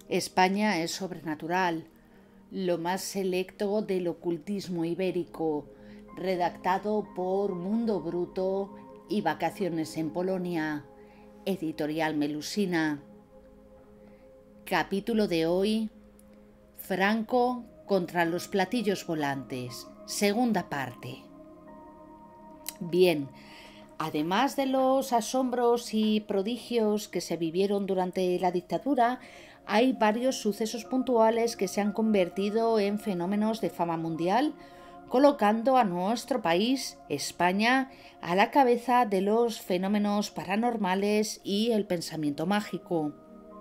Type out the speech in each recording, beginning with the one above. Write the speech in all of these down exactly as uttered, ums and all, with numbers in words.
España es sobrenatural, lo más selecto del ocultismo ibérico, redactado por Mundo Bruto y Vacaciones en Polonia, Editorial Melusina. Capítulo de hoy: Franco contra los platillos volantes, segunda parte. Bien, además de los asombros y prodigios que se vivieron durante la dictadura, hay varios sucesos puntuales que se han convertido en fenómenos de fama mundial, colocando a nuestro país, España, a la cabeza de los fenómenos paranormales y el pensamiento mágico.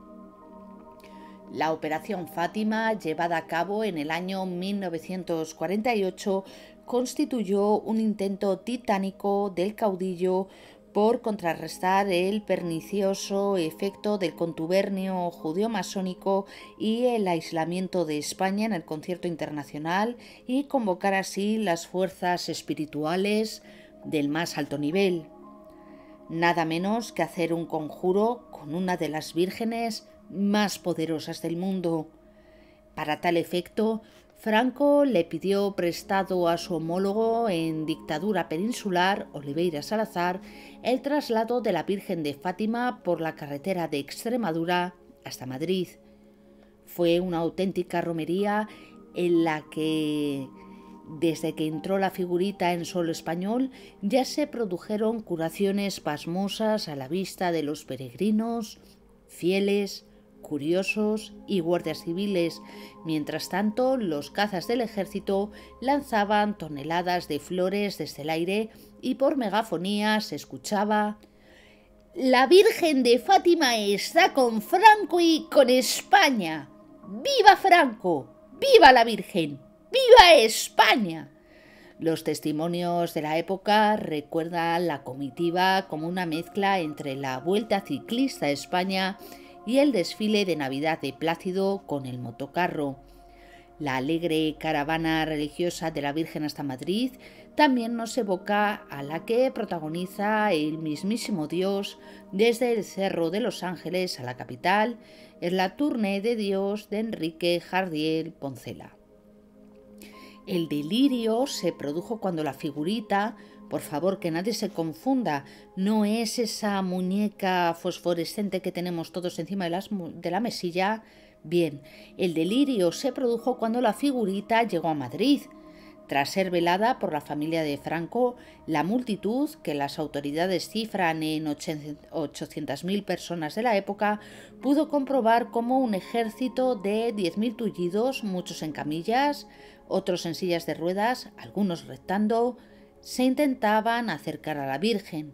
La Operación Fátima, llevada a cabo en el año mil novecientos cuarenta y ocho, constituyó un intento titánico del caudillo por contrarrestar el pernicioso efecto del contubernio judeo-masónico y el aislamiento de España en el concierto internacional y convocar así las fuerzas espirituales del más alto nivel. Nada menos que hacer un conjuro con una de las vírgenes más poderosas del mundo. Para tal efecto, Franco le pidió prestado a su homólogo en dictadura peninsular, Oliveira Salazar, el traslado de la Virgen de Fátima por la carretera de Extremadura hasta Madrid. Fue una auténtica romería en la que, desde que entró la figurita en suelo español, ya se produjeron curaciones pasmosas a la vista de los peregrinos, fieles, curiosos y guardias civiles. Mientras tanto, los cazas del ejército lanzaban toneladas de flores desde el aire y por megafonía se escuchaba: «La Virgen de Fátima está con Franco y con España. ¡Viva Franco! ¡Viva la Virgen! ¡Viva España!». Los testimonios de la época recuerdan la comitiva como una mezcla entre la Vuelta Ciclista a España y el desfile de Navidad de Plácido con el motocarro. La alegre caravana religiosa de la Virgen hasta Madrid también nos evoca a la que protagoniza el mismísimo Dios desde el Cerro de los Ángeles a la capital, en la Tournée de Dios de Enrique Jardiel Poncela. El delirio se produjo cuando la figurita, por favor que nadie se confunda, no es esa muñeca fosforescente que tenemos todos encima de, las, de la mesilla. Bien, el delirio se produjo cuando la figurita llegó a Madrid. Tras ser velada por la familia de Franco, la multitud, que las autoridades cifran en ochocientas mil personas de la época, pudo comprobar cómo un ejército de diez mil tullidos, muchos en camillas, otros en sillas de ruedas, algunos reptando, se intentaban acercar a la Virgen.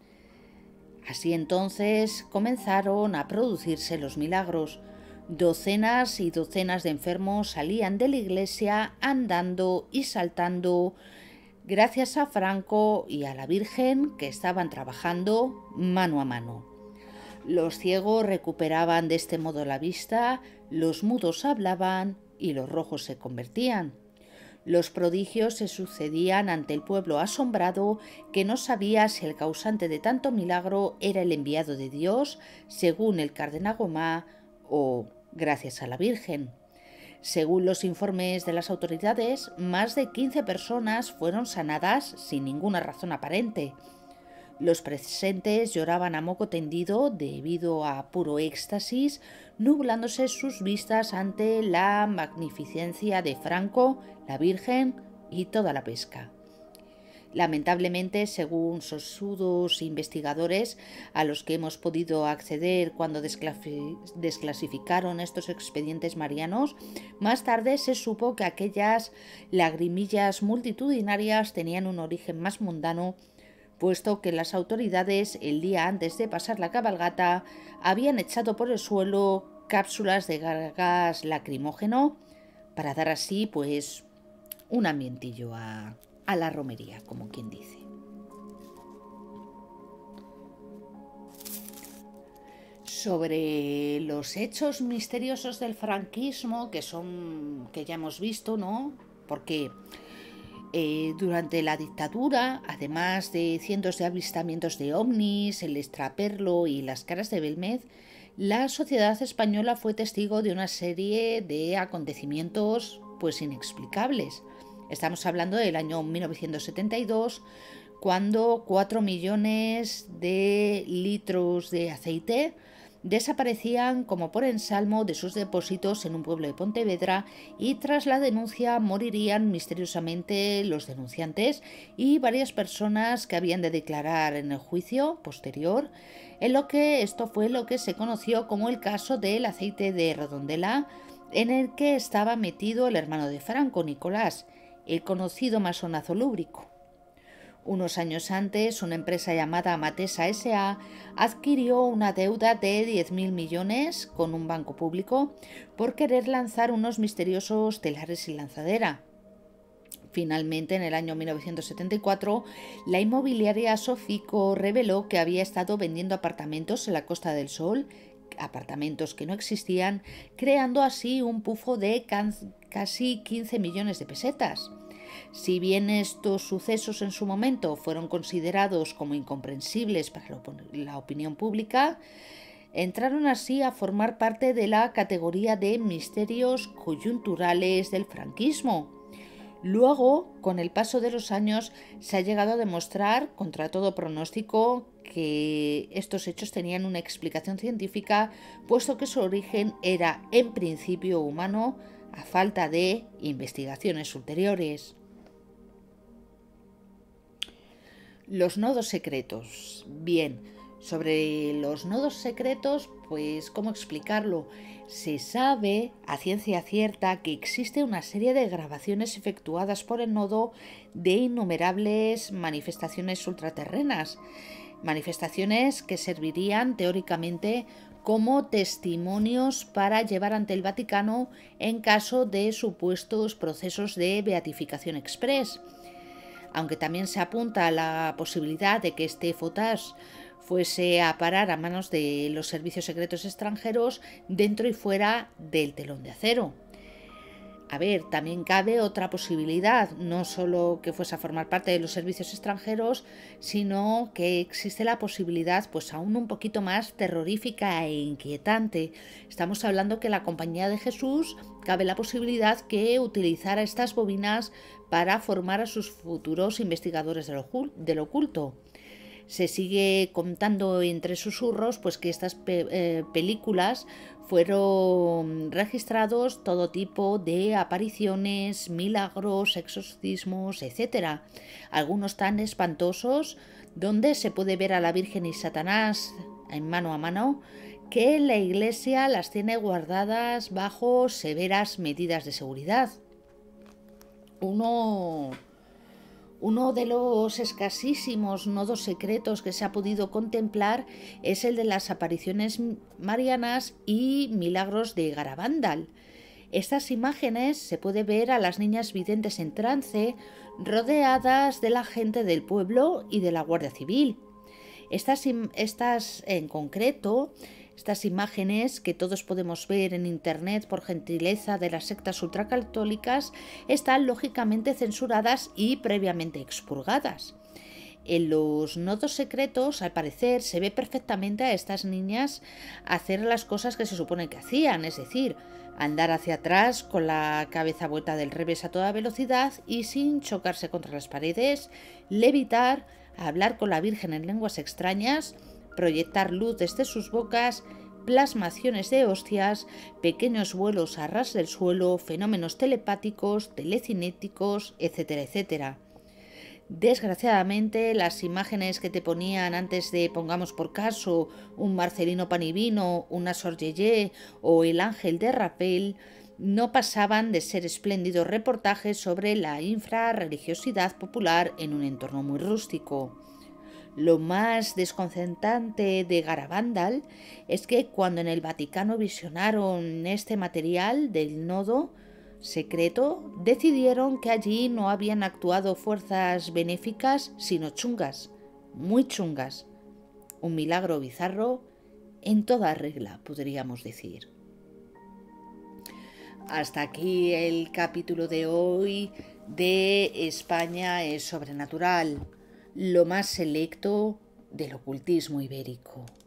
Así entonces comenzaron a producirse los milagros. Docenas y docenas de enfermos salían de la iglesia andando y saltando gracias a Franco y a la Virgen, que estaban trabajando mano a mano. Los ciegos recuperaban de este modo la vista, los mudos hablaban y los rojos se convertían. Los prodigios se sucedían ante el pueblo asombrado, que no sabía si el causante de tanto milagro era el enviado de Dios, según el cardenal Gomá, o gracias a la Virgen. Según los informes de las autoridades, más de quince personas fueron sanadas sin ninguna razón aparente. Los presentes lloraban a moco tendido debido a puro éxtasis, nublándose sus vistas ante la magnificencia de Franco, la Virgen y toda la pesca. Lamentablemente, según sesudos investigadores a los que hemos podido acceder cuando desclasificaron estos expedientes marianos, más tarde se supo que aquellas lagrimillas multitudinarias tenían un origen más mundano, puesto que las autoridades, el día antes de pasar la cabalgata, habían echado por el suelo cápsulas de gas lacrimógeno para dar así, pues, un ambientillo a, a la romería, como quien dice. Sobre los hechos misteriosos del franquismo, que son, que ya hemos visto, ¿no? Porque Eh, durante la dictadura, además de cientos de avistamientos de ovnis, el extraperlo y las caras de Belmez, La sociedad española fue testigo de una serie de acontecimientos pues inexplicables. Estamos hablando del año mil novecientos setenta y dos, cuando cuatro millones de litros de aceite desaparecían como por ensalmo de sus depósitos en un pueblo de Pontevedra, y tras la denuncia morirían misteriosamente los denunciantes y varias personas que habían de declarar en el juicio posterior, en lo que esto fue lo que se conoció como el caso del aceite de Redondela, en el que estaba metido el hermano de Franco, Nicolás, el conocido masonazo lúbrico. Unos años antes, una empresa llamada Matesa S A adquirió una deuda de diez mil millones con un banco público por querer lanzar unos misteriosos telares sin lanzadera. Finalmente, en el año mil novecientos setenta y cuatro, la inmobiliaria Sofico reveló que había estado vendiendo apartamentos en la Costa del Sol, apartamentos que no existían, creando así un pufo de casi quince millones de pesetas. Si bien estos sucesos en su momento fueron considerados como incomprensibles para la opinión pública, entraron así a formar parte de la categoría de misterios coyunturales del franquismo. Luego, con el paso de los años, se ha llegado a demostrar, contra todo pronóstico, que estos hechos tenían una explicación científica, puesto que su origen era en principio humano, a falta de investigaciones ulteriores. Los nodos secretos. Bien, sobre los nodos secretos, pues ¿cómo explicarlo? Se sabe a ciencia cierta que existe una serie de grabaciones efectuadas por el nodo de innumerables manifestaciones ultraterrenas, manifestaciones que servirían teóricamente como testimonios para llevar ante el Vaticano en caso de supuestos procesos de beatificación express. Aunque también se apunta a la posibilidad de que este footage fuese a parar a manos de los servicios secretos extranjeros dentro y fuera del telón de acero. A ver, también cabe otra posibilidad, no solo que fuese a formar parte de los servicios extranjeros, sino que existe la posibilidad, pues aún un poquito más terrorífica e inquietante. Estamos hablando que la Compañía de Jesús, cabe la posibilidad que utilizara estas bobinas para formar a sus futuros investigadores del oculto. Se sigue contando entre susurros pues que estas pe eh, películas fueron registrados todo tipo de apariciones, milagros, exorcismos, etcétera. Algunos tan espantosos, donde se puede ver a la Virgen y Satanás en mano a mano, que la Iglesia las tiene guardadas bajo severas medidas de seguridad. Uno... Uno de los escasísimos nodos secretos que se ha podido contemplar es el de las apariciones marianas y milagros de Garabandal. Estas imágenes se puede ver a las niñas videntes en trance, rodeadas de la gente del pueblo y de la Guardia Civil. Estas, estas en concreto, estas imágenes que todos podemos ver en internet por gentileza de las sectas ultracatólicas, están lógicamente censuradas y previamente expurgadas. En los nodos secretos, al parecer, se ve perfectamente a estas niñas hacer las cosas que se supone que hacían, es decir, andar hacia atrás con la cabeza vuelta del revés a toda velocidad y sin chocarse contra las paredes, levitar, hablar con la Virgen en lenguas extrañas, proyectar luz desde sus bocas, plasmaciones de hostias, pequeños vuelos a ras del suelo, fenómenos telepáticos, telecinéticos, etcétera, etcétera. Desgraciadamente, las imágenes que te ponían antes de, pongamos por caso, un Marcelino Panivino, una Sor Yeye o el Ángel de Rapel, no pasaban de ser espléndidos reportajes sobre la infrarreligiosidad popular en un entorno muy rústico. Lo más desconcertante de Garabandal es que cuando en el Vaticano visionaron este material del nodo secreto, decidieron que allí no habían actuado fuerzas benéficas, sino chungas, muy chungas. Un milagro bizarro en toda regla, podríamos decir. Hasta aquí el capítulo de hoy de España es sobrenatural, lo más selecto del ocultismo ibérico.